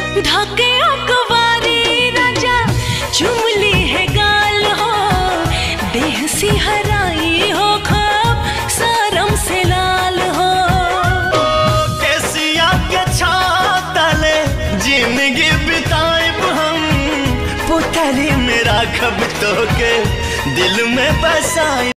ढाके अकवारी राजा चुमली है गाल हो, देह सी हराई हो खब सरम से लाल हो। कैसिया के छातले जिंदगी बिताएब हम, पुतरी में राखब तो के दिल में बसाए।